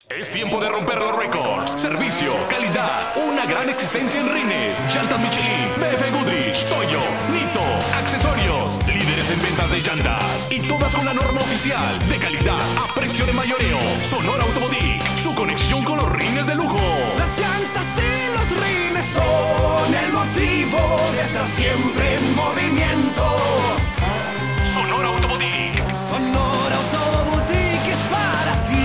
Es tiempo de romper los récords. Servicio, calidad, una gran existencia en rines, llantas Michelin, BF Goodrich, Toyo, Nito, accesorios, líderes en ventas de llantas y todas con la norma oficial de calidad a precio de mayoreo. Sonora Automotive, su conexión con los rines de lujo. Las llantas y los rines son el motivo de estar siempre en movimiento. Sonora Automotive. Sonora Automotive es para ti.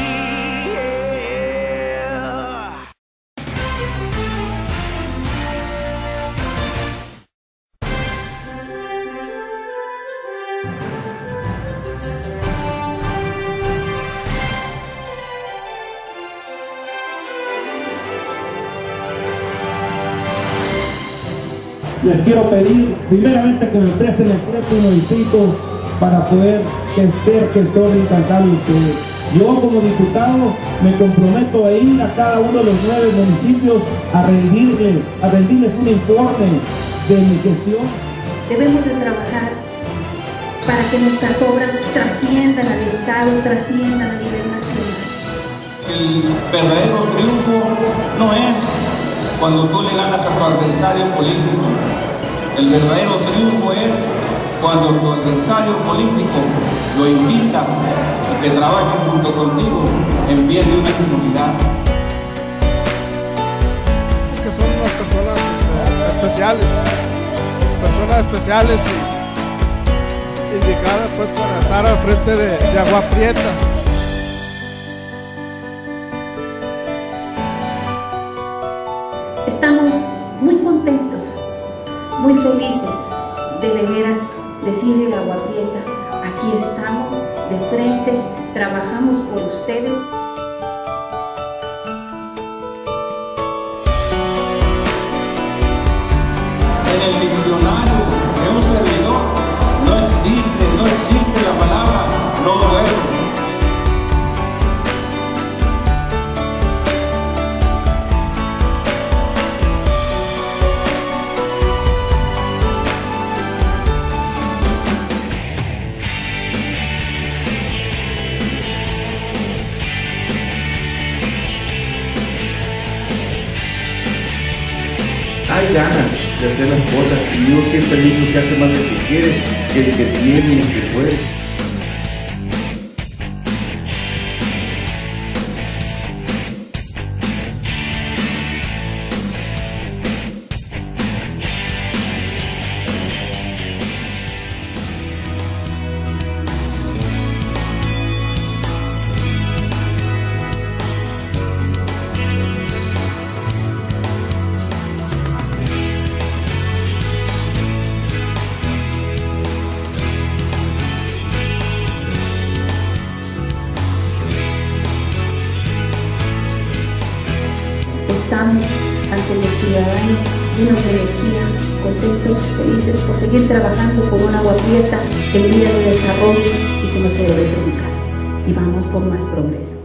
Les quiero pedir primeramente que me presten el teléfono distrito para poder ser gestor incansable de ustedes. Yo como diputado me comprometo a ir a cada uno de los 9 municipios a rendirles un informe de mi gestión. Debemos de trabajar para que nuestras obras trasciendan al Estado, trasciendan a nivel nacional. El verdadero triunfo no es cuando tú le ganas a tu adversario político. El verdadero triunfo es cuando tu adversario político lo invita a que trabaje junto contigo en bien de una comunidad. Que son unas personas especiales y indicadas pues para estar al frente de Agua Prieta. Estamos muy contentos, muy felices de veras decirle a Agua Prieta, aquí estamos de frente, trabajamos por ustedes. En el diccionario de un servidor no existe la palabra no duermo. Hay ganas de hacer las cosas y uno siempre dice que hace más de lo que quiere que el que tiene y el que puede. Estamos ante los ciudadanos llenos de energía, contentos, felices por seguir trabajando por una Agua Prieta en vía de desarrollo y que no se debe truncar. Y vamos por más progreso.